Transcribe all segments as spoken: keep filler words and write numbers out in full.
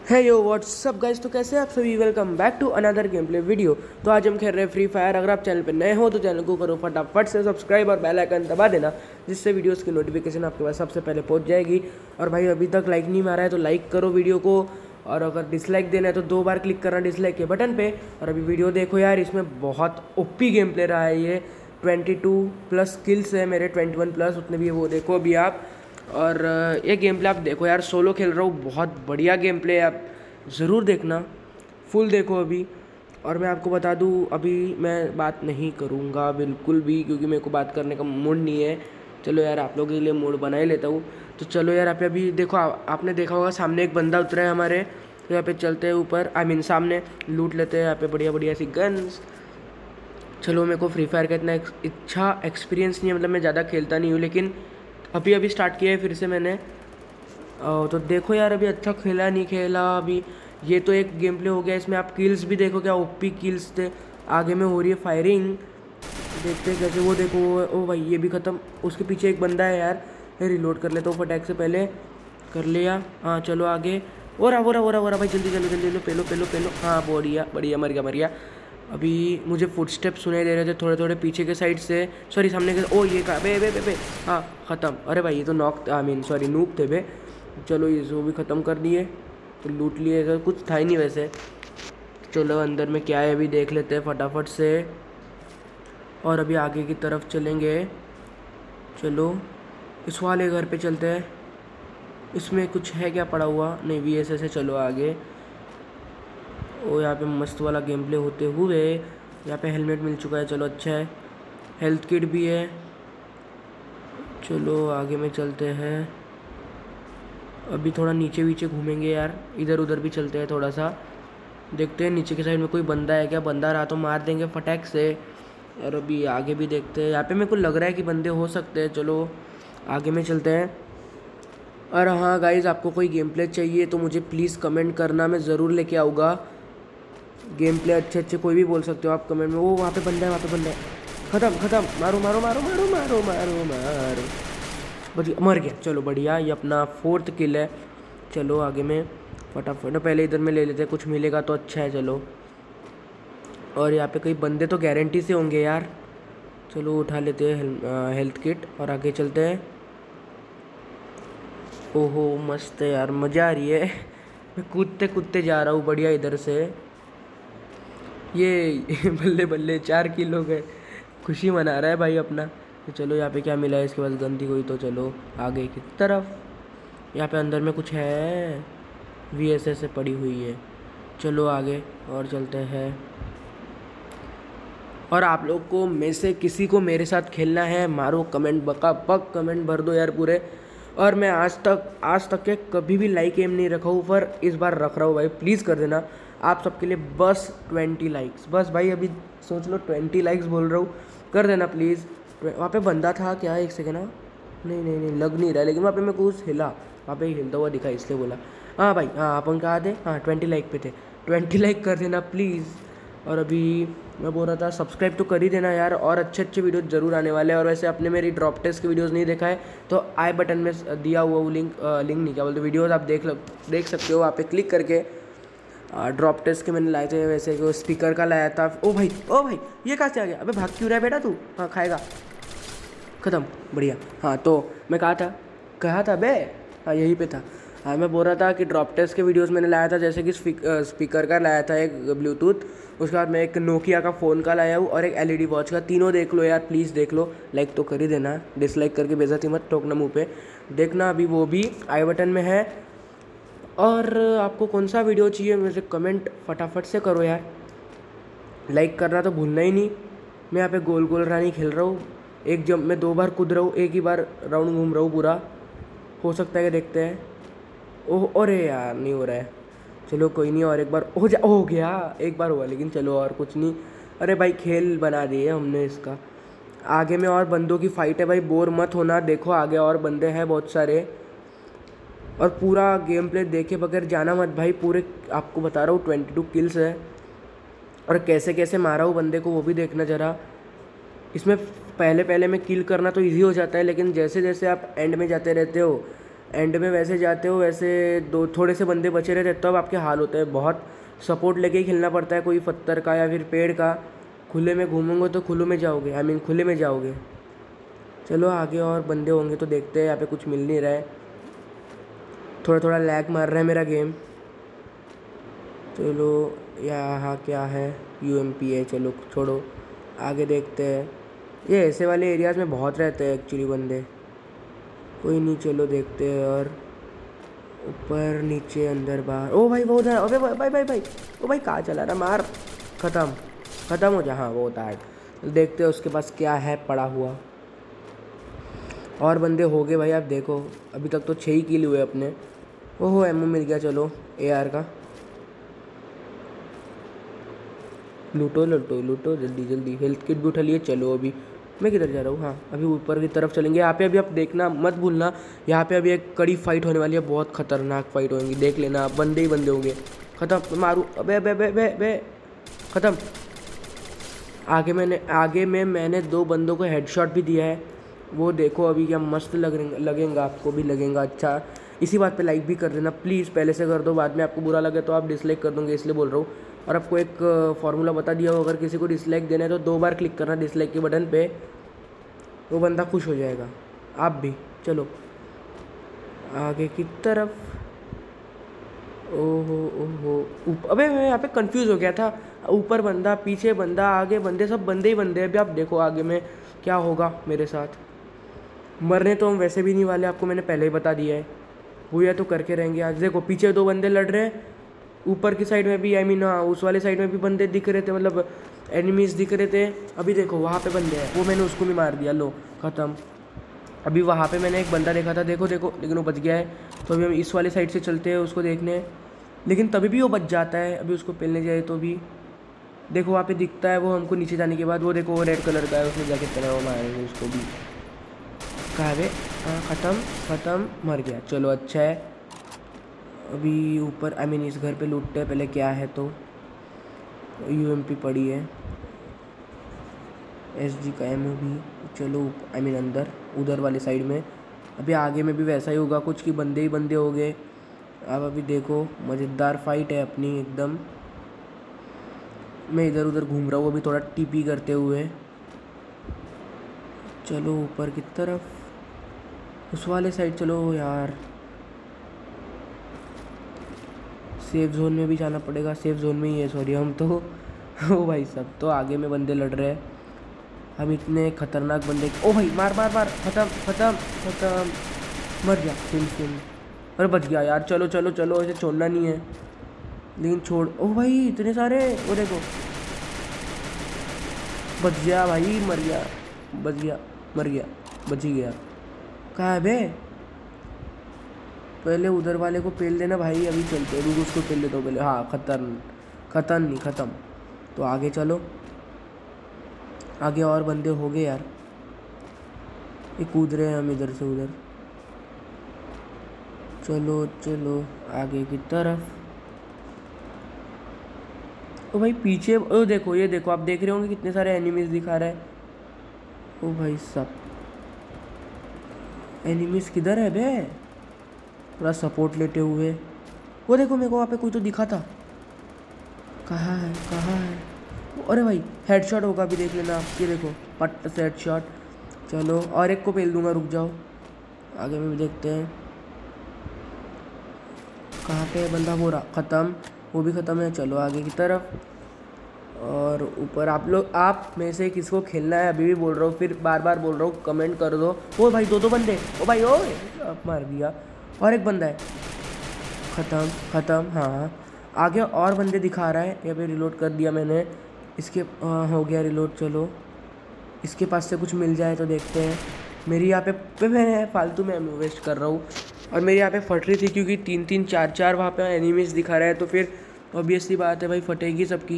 है यो WhatsApp guys. तो कैसे आप सभी, welcome back to another game play video. तो आज हम खेल रहे हैं फ्री फायर। अगर आप चैनल पर नए हो तो चैनल को करो फटाफट से सब्सक्राइब और बेल आइकन दबा देना, जिससे वीडियोस की नोटिफिकेशन आपके पास सबसे पहले पहुंच जाएगी। और भाई अभी तक लाइक नहीं मारा है तो लाइक करो वीडियो को, और अगर डिसलाइक देना है तो दो बार क्लिक करना डिसलाइक के बटन पे। और अभी वीडियो देखो यार, इसमें बहुत ओपी गेम प्ले रहा है ये। ट्वेंटी टू प्लस स्किल्स है मेरे, ट्वेंटी वन प्लस उतने भी है, वो देखो अभी आप। और ये गेम प्ले आप देखो यार, सोलो खेल रहा हूँ, बहुत बढ़िया गेम प्ले है, आप ज़रूर देखना, फुल देखो अभी। और मैं आपको बता दूँ, अभी मैं बात नहीं करूँगा बिल्कुल भी, क्योंकि मेरे को बात करने का मूड नहीं है। चलो यार, आप लोगों के लिए मूड बना ही लेता हूँ। तो चलो यार, आप अभी देखो, आ, आपने देखा होगा सामने एक बंदा उतरा है हमारे, तो यहाँ पे चलते हैं ऊपर, आई मीन सामने लूट लेते हैं यहाँ पे बढ़िया बढ़िया सी गन्स। चलो, मेरे को फ्री फायर का इतना अच्छा एक्सपीरियंस नहीं है, मतलब मैं ज़्यादा खेलता नहीं हूँ, लेकिन अभी अभी स्टार्ट किया है फिर से मैंने। तो देखो यार, अभी अच्छा खेला नहीं खेला अभी। ये तो एक गेम प्ले हो गया, इसमें आप किल्स भी देखो, क्या ओपी किल्स थे। आगे में हो रही है फायरिंग, देखते हैं कैसे। वो देखो, ओ भाई ये भी ख़त्म। उसके पीछे एक बंदा है यार, रिलोड कर लेता हूँ फटैक से पहले। कर लिया, हाँ चलो आगे। ओरा ओरा ओरा ओरा भाई, जल्दी जल्दी जल्दी लो, पेलो पेलो पेलो। हाँ बढ़िया बढ़िया, मर गया मर गया। अभी मुझे फुटस्टेप सुनाई दे रहे थे थोड़े थोड़े पीछे के साइड से, सॉरी सामने के। ओ ये कहा बे बे बे बे, हाँ ख़त्म। अरे भाई ये तो knock, I mean sorry noob थे बे। चलो ये जो भी ख़त्म कर दिए, तो लूट लिए, तो कुछ था ही नहीं वैसे। चलो अंदर में क्या है अभी देख लेते हैं फटाफट से, और अभी आगे की तरफ चलेंगे। चलो इस वाले घर पे चलते हैं, इसमें कुछ है क्या पड़ा हुआ? नहीं, वी एस एस है। चलो आगे। ओ यहाँ पे मस्त वाला गेम प्ले होते हुए, यहाँ पे हेलमेट मिल चुका है, चलो अच्छा है। हेल्थ किट भी है। चलो आगे में चलते हैं, अभी थोड़ा नीचे वीचे घूमेंगे यार, इधर उधर भी चलते हैं थोड़ा सा, देखते हैं नीचे के साइड में कोई बंदा है क्या। बंदा रहा तो मार देंगे फटैक से। और अभी आगे भी देखते हैं, यहाँ पे मेरे को लग रहा है कि बंदे हो सकते हैं। चलो आगे में चलते हैं। और हाँ गाइज़, आपको कोई गेम प्ले चाहिए तो मुझे प्लीज़ कमेंट करना, मैं ज़रूर लेके आऊँगा। गेम प्ले अच्छे अच्छे कोई भी बोल सकते हो आप कमेंट में। वो वहाँ पे बंदा है, वहाँ पे बंदा है। ख़त्म ख़त्म, मारो मारो मारो मारो मारो मारो मारो, बढ़िया मर गया। चलो बढ़िया, ये अपना फोर्थ किल है। चलो आगे में फटाफट, पहले इधर में ले लेते हैं, कुछ मिलेगा तो अच्छा है। चलो, और यहाँ पे कई बंदे तो गारंटी से होंगे यार। चलो उठा लेते हैं हेल्थ किट और आगे चलते हैं। ओहो मस्त है यार, मज़ा आ रही है। मैं कूदते कूदते जा रहा हूँ बढ़िया इधर से। ये बल्ले बल्ले चार किल हो गए, खुशी मना रहा है भाई अपना। तो चलो यहाँ पे क्या मिला है इसके पास, गंदी कोई। तो चलो आगे की तरफ, यहाँ पे अंदर में कुछ है, वी एस एस से पड़ी हुई है। चलो आगे और चलते हैं। और आप लोग को में से किसी को मेरे साथ खेलना है, मारो कमेंट, बका बक कमेंट भर दो यार पूरे। और मैं आज तक आज तक के कभी भी लाइक एम नहीं रखा हूँ, पर इस बार रख रहा हूँ भाई, प्लीज़ कर देना। आप सबके लिए बस ट्वेंटी लाइक्स, बस भाई अभी सोच लो, ट्वेंटी लाइक्स बोल रहा हूँ, कर देना प्लीज़। वहाँ पे बंदा था क्या? एक सेकेंड, हाँ नहीं नहीं नहीं लग नहीं रहा, लेकिन वहाँ पे मैं कुछ हिला, वहाँ पे हिलता हुआ दिखा, इसलिए बोला। हाँ भाई, हाँ अपन कहाँ थे? हाँ ट्वेंटी लाइक पे थे, ट्वेंटी लाइक कर देना प्लीज़। और अभी मैं बोल रहा था, सब्सक्राइब तो कर ही देना यार, और अच्छे अच्छे वीडियोस ज़रूर आने वाले हैं। और वैसे आपने मेरी ड्रॉप टेस्ट के वीडियोस नहीं देखा है तो आई बटन में दिया हुआ वो लिंक, लिंक नहीं क्या बोलते, वीडियोस आप देख देख सकते हो, वहाँ पे क्लिक करके। ड्रॉप टेस्ट के मैंने लाए थे, वैसे कि स्पीकर का लाया था। ओ भाई ओ भाई, ये कहाँ से आ गया? अबे भाग क्यों रहा है बेटा तू? हाँ खाएगा, ख़त्म, बढ़िया। हाँ तो मैं कहा था कहा था बे, हाँ यहीं पे था। हाँ मैं बोल रहा था कि ड्रॉप टेस्ट के वीडियोस मैंने लाया था, जैसे कि स्पीकर का लाया था एक ब्लूटूथ, उसके बाद मैं एक नोकिया का फ़ोन का लाया हूँ, और एक एलईडी वॉच का। तीनों देख लो यार प्लीज़, देख लो, लाइक तो कर ही देना, डिसलाइक करके बेइज्जती मत ठोकना मुँह पे। देखना अभी वो भी आई बटन में है। और आपको कौन सा वीडियो चाहिए मुझे कमेंट फटाफट से करो यार, लाइक करना तो भूलना ही नहीं। मैं यहाँ पे गोल गोल रानी खेल रहा हूँ, एक जंप में दो बार कूद रहा हूँ, एक ही बार राउंड घूम रहा हूँ पूरा। हो सकता है कि देखते हैं। ओह अरे यार नहीं हो रहा है, चलो कोई नहीं, और एक बार हो जा, हो गया, एक बार हुआ, लेकिन चलो और कुछ नहीं। अरे भाई खेल बना दिए हमने इसका। आगे में और बंदों की फ़ाइट है भाई, बोर मत होना, देखो आगे और बंदे हैं बहुत सारे। और पूरा गेम प्ले देखे बगैर जाना मत भाई, पूरे आपको बता रहा हूँ ट्वेंटी टू किल्स है, और कैसे कैसे मारा हूँ बंदे को वो भी देखना ज़रा। इसमें पहले पहले में किल करना तो इजी हो जाता है, लेकिन जैसे जैसे आप एंड में जाते रहते हो, एंड में वैसे जाते हो वैसे दो थोड़े से बंदे बचे रहते तब आपके हाल होते हैं। बहुत सपोर्ट लेके ही खेलना पड़ता है, कोई पत्थर का या फिर पेड़ का। खुले में घूमोगे तो खुले में जाओगे, आई मीन खुले में जाओगे। चलो आगे और बंदे होंगे तो देखते हैं। यहाँ पे कुछ मिल नहीं रहा है, थोड़ा थोड़ा लैग मार रहा है मेरा गेम। चलो यहाँ क्या है, यू एम पी है। चलो छोड़ो, आगे देखते हैं। ये ऐसे वाले एरियाज़ में बहुत रहते हैं एक्चुअली बंदे। कोई नहीं, चलो देखते हैं। और ऊपर नीचे अंदर बाहर। ओ भाई वो उधर, अबे भाई भाई भाई ओ भाई कहाँ चला रहा, मार। ख़त्म ख़त्म हो जा। हाँ वो होता है। देखते हैं उसके पास क्या है पड़ा हुआ। और बंदे हो गए भाई, आप देखो अभी तक तो छः ही किल हुए अपने। ओहो एमओ मिल गया। चलो ए आर का लूटो लूटो लूटो, जल्दी जल्दी। हेल्थ किट भी उठा लिए। चलो अभी मैं किधर जा रहा हूँ, हाँ अभी ऊपर की तरफ चलेंगे। यहाँ पे अभी आप देखना मत भूलना, यहाँ पे अभी एक कड़ी फाइट होने वाली है। बहुत खतरनाक फाइट होगी, देख लेना। बंदे ही बंदे होंगे। ख़त्म, मारू। अबे अबे अबे अबे अबे ख़त्म। आगे मैंने आगे में मैंने दो बंदों को हेडशॉट भी दिया है, वो देखो अभी क्या मस्त लग लगेगा। आपको भी लगेगा अच्छा। इसी बात पे लाइक भी कर देना प्लीज़, पहले से कर दो, बाद में आपको बुरा लगे तो आप डिसलाइक कर दोगे, इसलिए बोल रहा हूँ। और आपको एक फार्मूला बता दिया हो, अगर किसी को डिसलाइक देना है तो दो बार क्लिक करना डिसलाइक के बटन पे, वो बंदा खुश हो जाएगा। आप भी चलो आगे की तरफ। ओहो ओहो, अबे मैं यहाँ पे कंफ्यूज हो गया था। ऊपर बंदा, पीछे बंदा, आगे बंदे, सब बंदे ही बंदे। अभी आप देखो आगे में क्या होगा मेरे साथ। मरने तो हम वैसे भी नहीं वाले, आपको मैंने पहले ही बता दिया है। भूया तो करके रहेंगे आज। देखो पीछे दो बंदे लड़ रहे हैं, ऊपर की साइड में भी, आई मीन हाँ उस वाले साइड में भी बंदे दिख रहे थे, मतलब एनिमीज़ दिख रहे थे। अभी देखो वहाँ पे बंदे हैं, वो मैंने उसको भी मार दिया। लो ख़त्म। अभी वहाँ पे मैंने एक बंदा देखा था, देखो देखो, लेकिन वो बच गया है। तो अभी हम इस वाले साइड से चलते हैं उसको देखने, लेकिन तभी भी वो बच जाता है। अभी उसको पेलने जाए तो भी देखो वहाँ पे दिखता है वो हमको नीचे जाने के बाद। वो देखो वो रेड कलर का है, उसने जैकेट पहना, वो मारेंगे उसको भी। कहाँ है? हाँ ख़त्म ख़त्म, मर गया। चलो अच्छा है। अभी ऊपर आई मीन इस घर पे लूटते हैं पहले क्या है। तो यू एम पी पड़ी है, एस जी का एम ओ भी। चलो आई मीन अंदर उधर वाले साइड में। अभी आगे में भी वैसा ही होगा कुछ कि बंदे ही बंदे हो गए। अब अभी देखो मज़ेदार फाइट है अपनी एकदम। मैं इधर उधर घूम रहा हूँ अभी थोड़ा टीपी करते हुए। चलो ऊपर की तरफ, उस वाले साइड चलो यार। सेफ जोन में भी जाना पड़ेगा, सेफ जोन में ही है सॉरी हम तो। ओ भाई सब तो आगे में बंदे लड़ रहे हैं, हम इतने खतरनाक बंदे। ओ भाई मार मार मार, ख़त्म ख़त्म ख़त्म, मर गया। फिन फिन, अरे बच गया यार। चलो चलो चलो, ऐसे छोड़ना नहीं है, लेकिन छोड़। ओ भाई इतने सारे, वो देखो बच गया भाई, मर गया, बच गया, मर गया, बच ही गया। कहाँ है बे? पहले उधर वाले को पेल देना भाई। अभी चलते हैं, उसको पेल लेता हूँ पहले। हाँ खतरन खतरन नहीं ख़त्म। तो आगे चलो, आगे और बंदे हो गए यार। ये कूद रहे हैं हम इधर से उधर। चलो चलो आगे की तरफ। ओ भाई पीछे, ओ देखो ये देखो, आप देख रहे होंगे कितने सारे एनिमीज़ दिखा रहा है। ओ भाई सब एनिमीज़ किधर है बे? थोड़ा सपोर्ट लेते हुए। वो देखो मेरे को वहाँ पे कोई तो दिखा था। कहाँ है कहाँ है? अरे भाई हेडशॉट होगा, अभी देख लेना आप। ये देखो पट से हेडशॉट। चलो और एक को पेल दूंगा, रुक जाओ, आगे में भी देखते हैं कहाँ पे बंदा। वो रहा, ख़त्म, वो भी ख़त्म है। चलो आगे की तरफ। और ऊपर आप लोग, आप में से किसको खेलना है अभी भी बोल रहा हूँ, फिर बार बार बोल रहा हूँ, कमेंट कर दो। ओ भाई दो दो बंदे, ओ भाई ओ अब मार दिया। और एक बंदा है, ख़त्म ख़त्म। हाँ आगे और बंदे दिखा रहा है। यहाँ पे रिलोड कर दिया मैंने, इसके आ, हो गया रिलोड। चलो इसके पास से कुछ मिल जाए तो देखते हैं। मेरी यहाँ पे, पे मैं फालतू में वेस्ट कर रहा हूँ, और मेरी यहाँ पे फट रही थी क्योंकि तीन तीन चार चार वहाँ पे एनिमीज़ दिखा रहा है, तो फिर ऑब्वियसली बात है भाई फटेगी सबकी।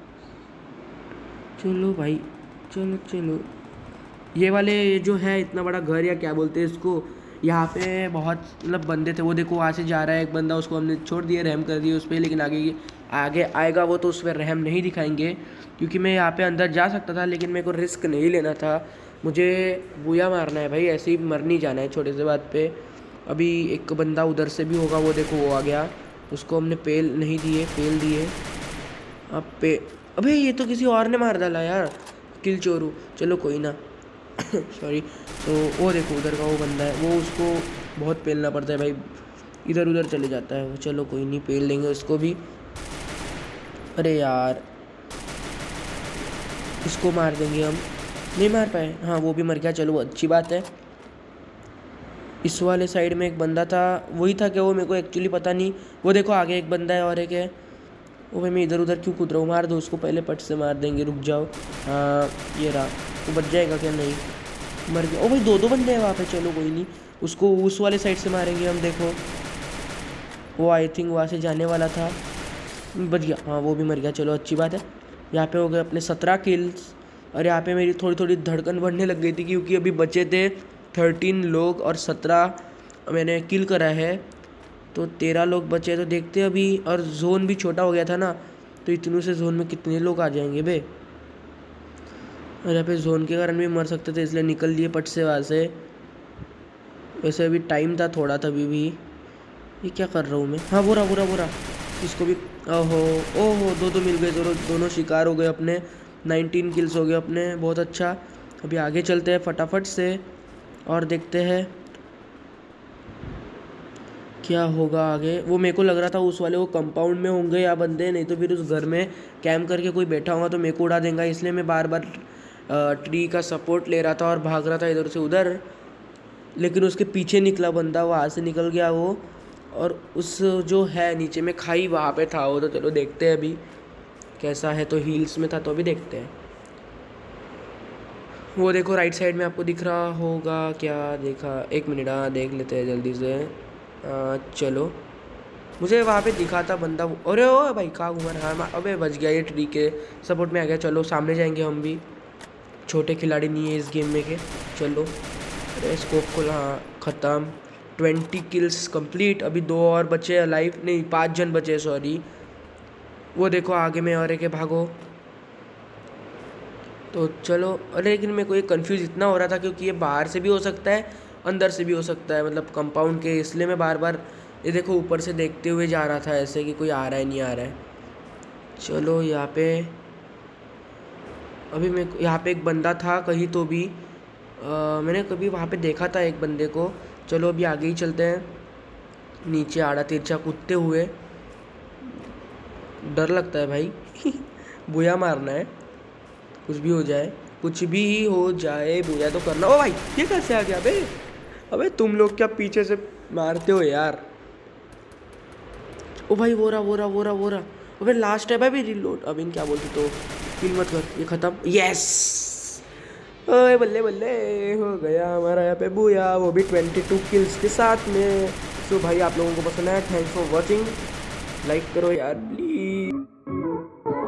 चलो भाई चलो चलो। ये वाले जो है इतना बड़ा घर या क्या बोलते हैं इसको, यहाँ पे बहुत मतलब बंदे थे। वो देखो वहाँ से जा रहा है एक बंदा, उसको हमने छोड़ दिया, रहम कर दिया उस पर। लेकिन आगे आगे आएगा वो तो उस पर रहम नहीं दिखाएंगे, क्योंकि मैं यहाँ पे अंदर जा सकता था, लेकिन मेरे को रिस्क नहीं लेना था। मुझे बूया मारना है भाई, ऐसे ही मर नहीं जाना है छोटे से बात पे। अभी एक बंदा उधर से भी होगा, वो देखो वो आ गया, उसको हमने पेल नहीं दिए, पेल दिए। अब पे अबे ये तो किसी और ने मार डाला यार, किल चोरू। चलो कोई ना सॉरी। तो वो देखो उधर का वो बंदा है, वो उसको बहुत पेलना पड़ता है भाई, इधर उधर चले जाता है वो। चलो कोई नहीं, पेल लेंगे उसको भी। अरे यार इसको मार देंगे हम, नहीं मार पाए, हाँ वो भी मर गया। चलो अच्छी बात है। इस वाले साइड में एक बंदा था, वही था क्या वो, मेरे को एक्चुअली पता नहीं। वो देखो आगे एक बंदा है और एक है। वो भाई मैं इधर उधर क्यों कूद रहा हूँ, मार दो उसको पहले, पट से मार देंगे, रुक जाओ। हाँ ये रहा, वो बच जाएगा क्या, नहीं मर गया। ओ भाई दो दो बंदे हैं वहाँ पे, चलो कोई नहीं, उसको उस वाले साइड से मारेंगे हम। देखो वो आई थिंक वहाँ से जाने वाला था, बच गया, हाँ वो भी मर गया। चलो अच्छी बात है। यहाँ पे हो गए अपने सत्रह किल्स। और यहाँ पे मेरी थोड़ी थोड़ी धड़कन बढ़ने लग गई थी, क्योंकि अभी बचे थे थर्टीन लोग और सत्रह मैंने किल करा है, तो तेरह लोग बचे। तो देखते अभी, और जोन भी छोटा हो गया था ना, तो इतनों से जोन में कितने लोग आ जाएंगे बे। और यहाँ पे जोन के कारण भी मर सकते थे, इसलिए निकल लिए पट से वहाँ से। वैसे अभी टाइम था थोड़ा, तभी भी। ये क्या कर रहा हूँ मैं, हाँ बुरा बुरा बुरा, इसको भी। ओहो ओहो दो दो मिल गए, दोनों दोनों शिकार हो गए अपने। नाइनटीन किल्स हो गए अपने, बहुत अच्छा। अभी आगे चलते हैं फटाफट से और देखते हैं क्या होगा आगे। वो मेरे को लग रहा था उस वाले वो कंपाउंड में होंगे या बंदे, नहीं तो फिर उस घर में कैंप करके कोई बैठा होगा तो मेरे को उड़ा देगा, इसलिए मैं बार बार ट्री का सपोर्ट ले रहा था और भाग रहा था इधर से उधर। लेकिन उसके पीछे निकला बंदा, वहाँ से निकल गया वो, और उस जो है नीचे में खाई वहाँ पे था वो। तो चलो देखते हैं अभी कैसा है। तो हील्स में था तो अभी देखते हैं। वो देखो राइट साइड में आपको दिख रहा होगा, क्या देखा, एक मिनट, हाँ देख लेते हैं जल्दी से। आ, चलो मुझे वहाँ पे दिखा था बंदा। अरे ओ भाई कहाँ घूमा रहा है, अबे बच गया, ये ट्री के सपोर्ट में आ गया। चलो सामने जाएंगे हम भी, छोटे खिलाड़ी नहीं है इस गेम में के। चलो अरे स्कोप को, हाँ ख़त्म। Twenty kills complete. अभी दो और बचे अलाइव, नहीं पाँच जन बचे सॉरी। वो देखो आगे में और एक है, भागो। तो चलो, अरे लेकिन मेरे को ये कंफ्यूज इतना हो रहा था क्योंकि ये बाहर से भी हो सकता है अंदर से भी हो सकता है, मतलब कंपाउंड के, इसलिए मैं बार बार ये देखो ऊपर से देखते हुए जा रहा था ऐसे कि कोई आ रहा है नहीं आ रहा है। चलो यहाँ पे अभी मैं, यहाँ पे एक बंदा था कहीं तो भी, आ, मैंने कभी वहाँ पे देखा था एक बंदे को। चलो अभी आगे ही चलते हैं, नीचे आड़ा तिरछा कूदते हुए। डर लगता है भाई बुया मारना है, कुछ भी हो जाए, कुछ भी हो जाए बुया तो करना। ओ भाई ये कैसे आ गया बे, अबे तुम लोग क्या पीछे से मारते हो यार। ओ भाई वो रहा वो रहा वो रहा वो रहा, अबे लास्ट है भाई, रिलोड। अब इन क्या बोलते, तो किल मत कर, ये खत्म। यस ओए बल्ले बल्ले, हो गया हमारा यहाँ पे बुया, वो भी ट्वेंटी टू किल्स के साथ में। सो भाई आप लोगों को पसंद आया, थैंक्स फॉर वॉचिंग, लाइक करो यार प्लीज।